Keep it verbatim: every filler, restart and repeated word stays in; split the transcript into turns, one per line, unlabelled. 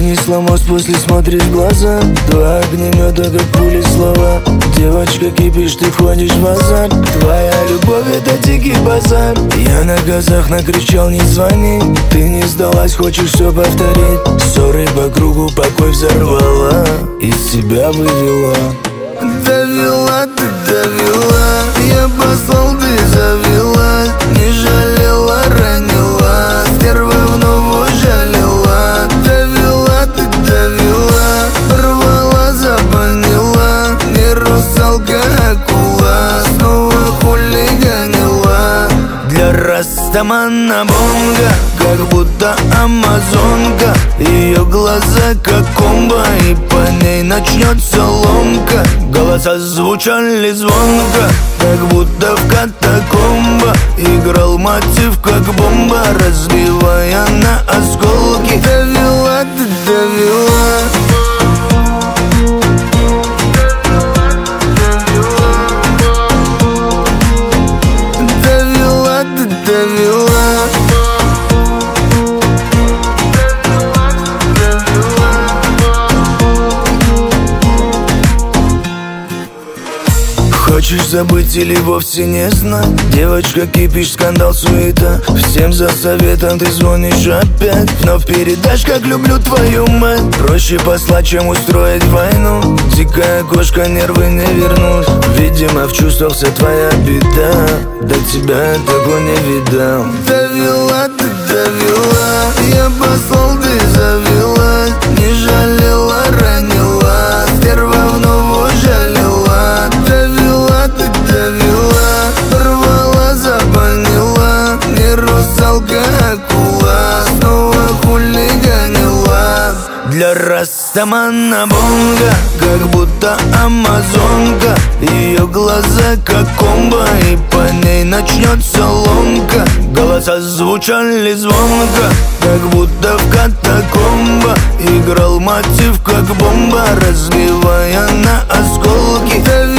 вынесла мост, после смотришь в глаза. Два огнемета, как пули слова. Девочка, кипишь, ты входишь в азарт. Твоя любовь — это дикий базар. Я на газах накричал, не звони. Ты не сдалась, хочешь все повторить. Ссоры по кругу, покой взорвала. Из себя вывела. Довела, ты довела. Я послал, ты завелась. Не жалела, ранила. Стерва вновь ужалила. Довела, ты довела. Рвала, запонила. Не русалка, акула. Снова хулиганила. Для Растамана бонга, как будто амазонка. Ее глаза как комбо, и по ней начнется ломка. Голоса звучали звонко, как будто в катакомбах. Играл мотив, как бомба, разбивая на осколки. Довела, ты довела. Довела, ты довела. Хочешь забыть или вовсе не знать? Девочка, кипишь, скандал, суета. Всем за советом ты звонишь опять. Вновь передашь, как люблю твою мать. Проще послать, чем устроить войну. Дикая кошка, нервы не вернут. Видимо, в чувствах вся твоя беда. До тебя я такой не видал. Довела, ты довела. Я послал, ты завелась. Не жалела, ранила. Стерва вновь ужалила. Довела, ты довела. Рвала, запонила. Не русалка, акула. Снова хулиганила. Для Растамана бонга, как будто амазонка. Ее глаза как комбо, и по ней начнется ломка. Голоса звучали звонко, как будто в катакомбах. Играл мотив, как бомба, разбивая на осколки.